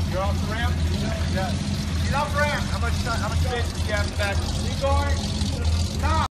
You're off the ramp? Yeah. Get off ramp. How much space do you have back? Keep going. Stop.